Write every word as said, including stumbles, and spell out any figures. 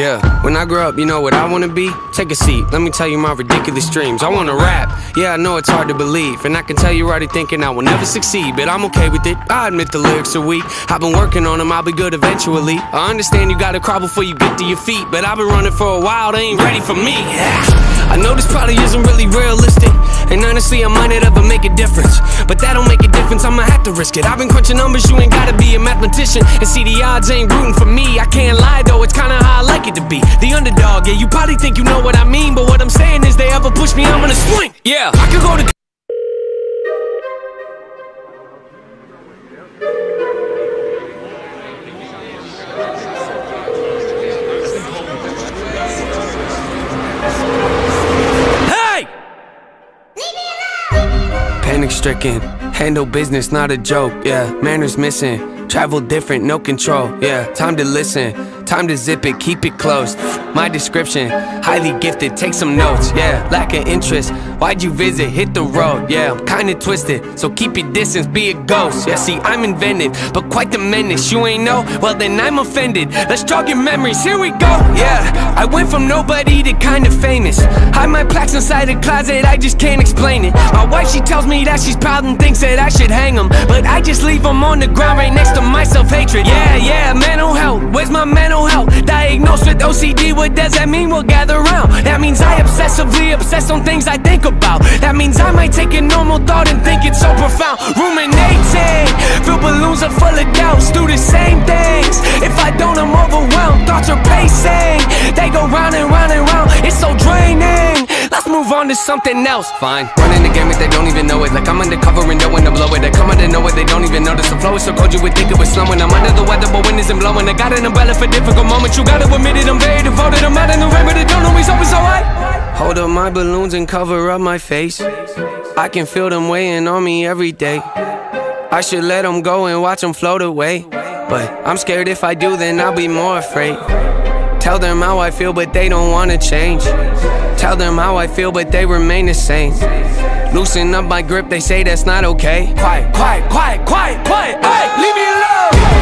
Yeah, when I grow up, you know what I wanna be? Take a seat, let me tell you my ridiculous dreams. I wanna rap, yeah, I know it's hard to believe, and I can tell you're already thinking I will never succeed, but I'm okay with it, I admit the lyrics are weak. I've been working on them, I'll be good eventually. I understand you gotta crawl before you get to your feet, but I've been running for a while, they ain't ready for me. I know this probably isn't really realistic, and honestly I might not ever make a difference, but that don't make a difference, I'ma have to risk it. I've been crunching numbers, you ain't gotta be a mathematician, and see the odds ain't rooting for me. I can't lie though, it's kinda how I like it to be the underdog. Yeah, you probably think you know what I mean, but what I'm saying is they ever push me, I'm gonna swing. Yeah, I could go to panic stricken, handle business, not a joke, yeah. Manners missing, travel different, no control, yeah. Time to listen, time to zip it, keep it close. My description, highly gifted, take some notes, yeah. Lack of interest, why'd you visit, hit the road, yeah. I'm kinda twisted, so keep your distance, be a ghost. Yeah, see, I'm inventive, but quite the menace. You ain't know? Well then I'm offended. Let's jog your memories, here we go, yeah. I went from nobody to kinda famous. Hide my plaques inside a closet, I just can't explain it. My wife, she tells me that she's proud and thinks that I should hang them, but I just leave them on the ground right next to my self-hatred. Yeah, yeah, mental health, where's my mental health? Diagnosed with O C D, what does that mean? We'll gather round. That means I obsessively obsess on things I think about. That means I might take a normal thought and think it's so profound. Ruminating, fill balloons are full of doubts, do the same things. If I don't, I'm overwhelmed, thoughts are pacing. They go round and round and round, it's so draining. Let's move on to something else. Fine, running the game if they don't even know it. Like I'm undercover and knowing to blow it. They come out of nowhere, they don't even notice. The flow is so cold you would think it was slowing. I'm under the weather but wind isn't blowing. I got an umbrella for difficult moments. You gotta admit it, I'm very devoted. I'm out in the rain but it don't always always alright. Hold up my balloons and cover up my face. I can feel them weighing on me every day. I should let them go and watch them float away, but I'm scared if I do then I'll be more afraid. Tell them how I feel but they don't wanna change. Tell them how I feel but they remain the same. Loosen up my grip, they say that's not okay. Quiet, quiet, quiet, quiet, quiet, hey, leave me alone.